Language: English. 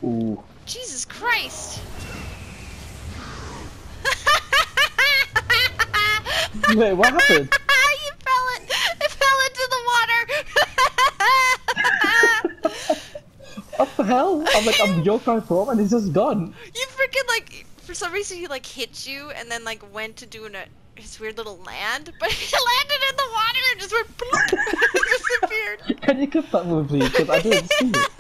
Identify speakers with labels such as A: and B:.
A: Ooh.
B: Jesus Christ!
A: Wait, what happened?
B: It fell into the water!
A: What the hell? I'm like, I'm yokai prom and it's just gone.
B: You freaking like, for some reason he like hit you and then like went to do his weird little land, but he landed in the water and just went bloop, and disappeared.
A: Can you clip that move, please? Because I didn't see it.